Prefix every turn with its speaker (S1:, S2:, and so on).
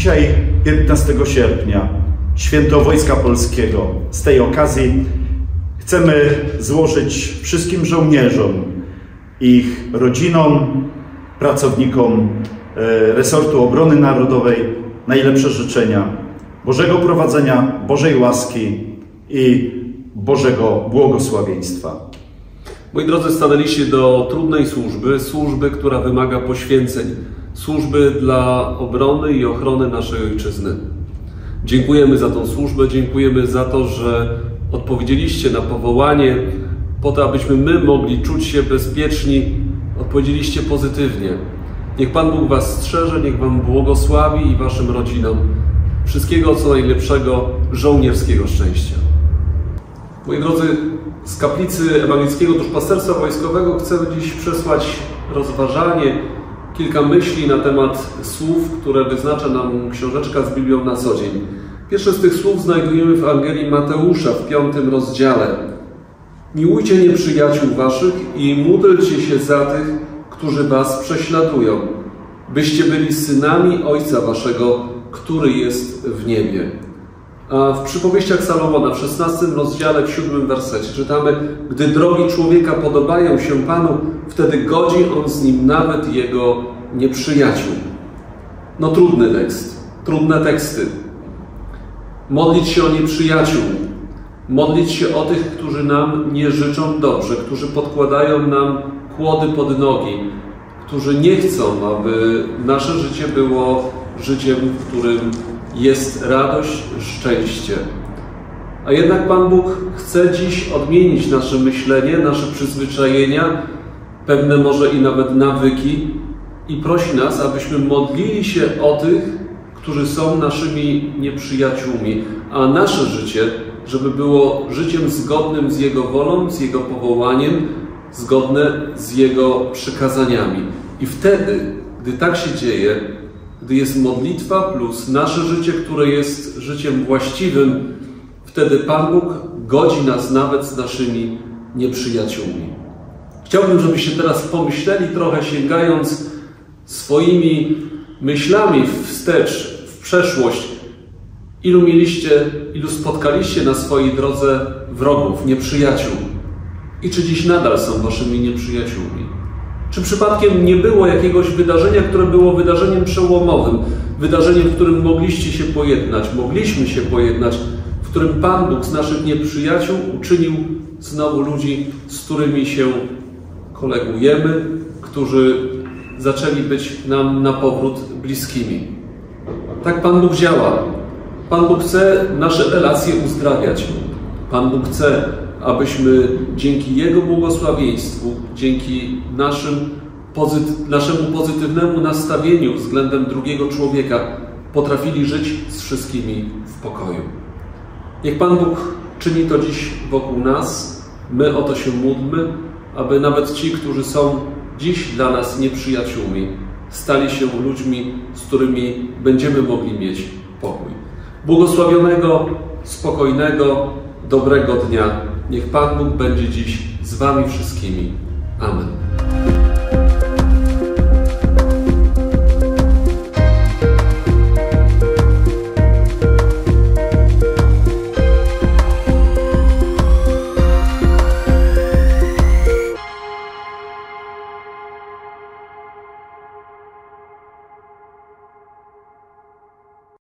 S1: Dzisiaj, 15 sierpnia, Święto Wojska Polskiego. Z tej okazji chcemy złożyć wszystkim żołnierzom, ich rodzinom, pracownikom resortu obrony narodowej najlepsze życzenia Bożego prowadzenia, Bożej łaski i Bożego błogosławieństwa.
S2: Moi drodzy, stanęliście do trudnej służby, która wymaga poświęceń, służby dla obrony i ochrony naszej ojczyzny. Dziękujemy za tą służbę, dziękujemy za to, że odpowiedzieliście na powołanie po to, abyśmy my mogli czuć się bezpieczni. Odpowiedzieliście pozytywnie. Niech Pan Bóg Was strzeże, niech Wam błogosławi i Waszym rodzinom wszystkiego co najlepszego, żołnierskiego szczęścia. Moi drodzy, z kaplicy Ewangelickiego Duszpasterstwa Wojskowego chcemy dziś przesłać rozważanie, kilka myśli na temat słów, które wyznacza nam książeczka z Biblią na co dzień. Pierwsze z tych słów znajdujemy w Ewangelii Mateusza w 5 rozdziale. Miłujcie nieprzyjaciół waszych i módlcie się za tych, którzy was prześladują, byście byli synami Ojca waszego, który jest w niebie. A w przypowieściach Salomona w 16 rozdziale, w 7 wersecie czytamy: gdy drogi człowieka podobają się Panu, wtedy godzi on z nim nawet jego nieprzyjaciół. No trudny tekst, trudne teksty. Modlić się o nieprzyjaciół, modlić się o tych, którzy nam nie życzą dobrze, którzy podkładają nam kłody pod nogi, którzy nie chcą, aby nasze życie było życiem, w którym jest radość, szczęście. A jednak Pan Bóg chce dziś odmienić nasze myślenie, nasze przyzwyczajenia, pewne może i nawet nawyki i prosi nas, abyśmy modlili się o tych, którzy są naszymi nieprzyjaciółmi, a nasze życie, żeby było życiem zgodnym z Jego wolą, z Jego powołaniem, zgodne z Jego przykazaniami. I wtedy, gdy tak się dzieje, gdy jest modlitwa plus nasze życie, które jest życiem właściwym, wtedy Pan Bóg godzi nas nawet z naszymi nieprzyjaciółmi. Chciałbym, żebyście teraz pomyśleli trochę, sięgając swoimi myślami wstecz, w przeszłość, ilu spotkaliście na swojej drodze wrogów, nieprzyjaciół i czy dziś nadal są waszymi nieprzyjaciółmi. Czy przypadkiem nie było jakiegoś wydarzenia, które było wydarzeniem przełomowym, wydarzeniem, w którym mogliście się pojednać, mogliśmy się pojednać, w którym Pan Bóg z naszych nieprzyjaciół uczynił znowu ludzi, z którymi się kolegujemy, którzy zaczęli być nam na powrót bliskimi. Tak Pan Bóg działa. Pan Bóg chce nasze relacje uzdrawiać. Pan Bóg chce, abyśmy dzięki Jego błogosławieństwu, dzięki naszemu pozytywnemu nastawieniu względem drugiego człowieka potrafili żyć z wszystkimi w pokoju. Niech Pan Bóg czyni to dziś wokół nas. My o to się módlmy, aby nawet ci, którzy są dziś dla nas nieprzyjaciółmi, stali się ludźmi, z którymi będziemy mogli mieć pokój. Błogosławionego, spokojnego, dobrego dnia. Niech Pan Bóg będzie dziś z wami wszystkimi. Amen.